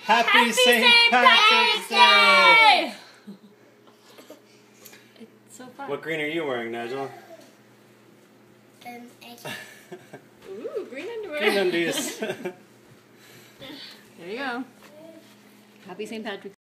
Happy St. Patrick's Day! It's so fun. What green are you wearing, Nigel? Ooh, green underwear. Green undies. There you go. Happy St. Patrick's